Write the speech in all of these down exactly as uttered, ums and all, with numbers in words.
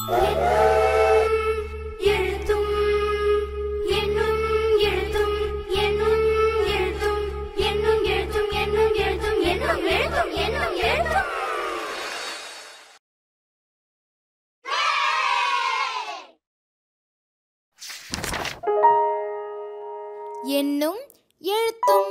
என்னும் எழுத்தும்.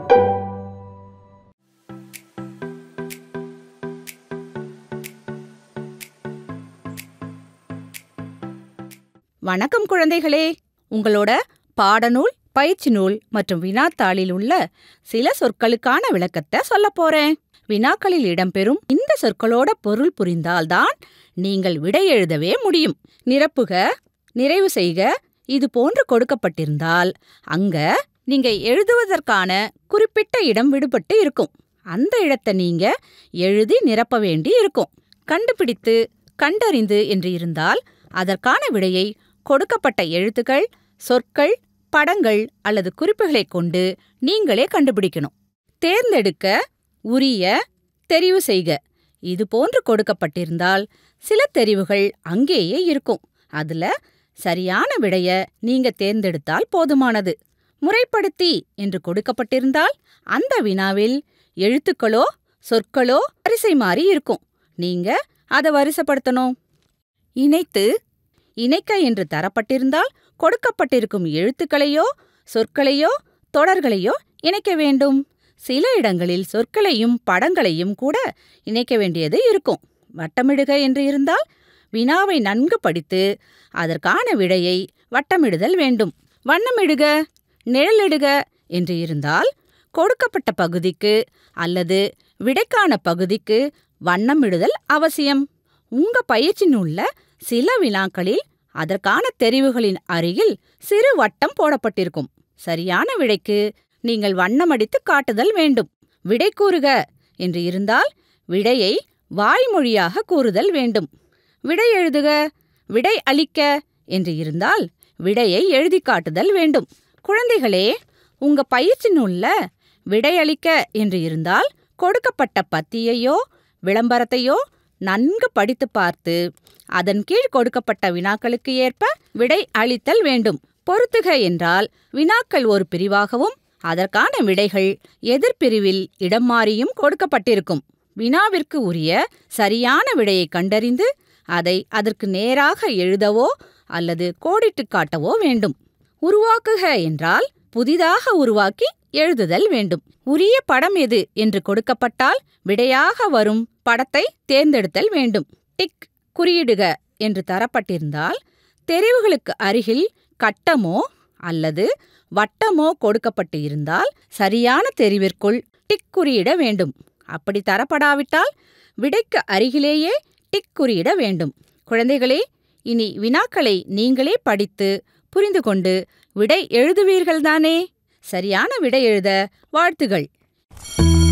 வணக்கம் குழந்தைகளே, உங்களோட பாடநூல், பயிற்சி நூல் மற்றும் வினாத்தாளில் உள்ள சில சொற்களுக்கான விளக்கத்தை சொல்ல போறேன். வினாக்களில் இடம்பெறும் இந்த சொற்களோட பொருள் புரிந்தால்தான் நீங்கள் விடை எழுதவே முடியும். நிரப்புக, நிறைவு செய்க இது போன்று கொடுக்கப்பட்டிருந்தால் அங்க நீங்க எழுதுவதற்கான குறிப்பிட்ட இடம் விடுபட்டு இருக்கும். அந்த இடத்தை நீங்க எழுதி நிரப்ப வேண்டி இருக்கும். கண்டுபிடித்து, கண்டறிந்து என்று இருந்தால் அதற்கான விடையை கொடுக்கப்பட்ட எழுத்துக்கள், சொற்கள், படங்கள் அல்லது குறிப்புகளை கொண்டு நீங்களே கண்டுபிடிக்கணும். தேர்ந்தெடுக்க, உரிய, தெரிவு செய்க இது போன்று கொடுக்கப்பட்டிருந்தால் சில தெரிவுகள் அங்கேயே இருக்கும். அதுல சரியான விடைய நீங்க தேர்ந்தெடுத்தால் போதுமானது. முறைப்படுத்தி என்று கொடுக்கப்பட்டிருந்தால் அந்த வினாவில் எழுத்துக்களோ சொற்களோ வரிசை மாறி இருக்கும். நீங்க அதை வரிசைப்படுத்தணும். இணைத்து, இணைக்க என்று தரப்பட்டிருந்தால் கொடுக்கப்பட்டிருக்கும் எழுத்துக்களையோ சொற்களையோ தொடர்களையோ இணைக்க வேண்டும். சில இடங்களில் சொற்களையும் படங்களையும் கூட இணைக்க வேண்டியது இருக்கும். வட்டமிடுக என்று இருந்தால் வினாவை நன்கு படித்து அதற்கான விடையை வட்டமிடுதல் வேண்டும். வண்ணமிடுக, நிழலிடுக என்று இருந்தால் கொடுக்கப்பட்ட பகுதிக்கு அல்லது விடைக்கான பகுதிக்கு வண்ணமிடுதல் அவசியம். உங்க பயிற்சி நூல்ல சில வினாக்களில் அதற்கான தெரிவுகளின் அருகில் சிறு வட்டம் போடப்பட்டிருக்கும். சரியான விடைக்கு நீங்கள் வண்ணமடித்து காட்டுதல் வேண்டும். விடை கூறுக என்று இருந்தால் விடையை வாய்மொழியாக கூறுதல் வேண்டும். விடை எழுதுக, விடை அளிக்க என்று இருந்தால் விடையை எழுதி காட்டுதல் வேண்டும். குழந்தைகளே, உங்க பயிற்சி நூல்ல விடையளிக்க என்று இருந்தால் கொடுக்கப்பட்ட பத்தியையோ விளம்பரத்தையோ நன்கு படித்து பார்த்து அதன் கீழ் கொடுக்கப்பட்ட வினாக்களுக்கு ஏற்ப விடை அளித்தல் வேண்டும். பொறுத்துக என்றால் வினாக்கள் ஒரு பிரிவாகவும் அதற்கான விடைகள் எதிர்பிரிவில் இடம் மாறியும் கொடுக்கப்பட்டிருக்கும். வினாவிற்கு உரிய சரியான விடையை கண்டறிந்து அதை அதற்கு நேராக எழுதவோ அல்லது கோடிட்டு காட்டவோ வேண்டும். உருவாக்குக என்றால் புதிதாக உருவாக்கி எழுதுதல் வேண்டும். உரிய படம் எது என்று கொடுக்கப்பட்டால் விடையாக வரும் படத்தை தேர்ந்தெடுத்தல் வேண்டும். டிக் குறியிடுக என்று தரப்பட்டிருந்தால் தெரிவுகளுக்கு அருகில் கட்டமோ அல்லது வட்டமோ கொடுக்கப்பட்டு இருந்தால் சரியான தெரிவிற்குள் டிக் குறியிட வேண்டும். அப்படி தரப்படாவிட்டால் விடைக்கு அருகிலேயே டிக் குறியிட வேண்டும். குழந்தைகளே, இனி வினாக்களை நீங்களே படித்து புரிந்து கொண்டு விடை எழுதுவீர்கள்தானே? சரியான விடை எழுத வாழ்த்துகள்.